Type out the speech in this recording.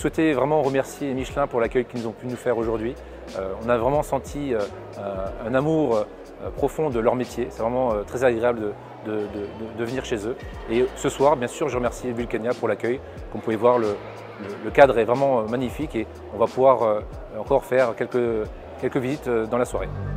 souhaitais vraiment remercier Michelin pour l'accueil qu'ils ont pu nous faire aujourd'hui. On a vraiment senti un amour profond de leur métier. C'est vraiment très agréable de venir chez eux. Et ce soir, bien sûr, je remercie Vulcania pour l'accueil. Comme vous pouvez voir, le cadre est vraiment magnifique et on va pouvoir encore faire quelques visites dans la soirée.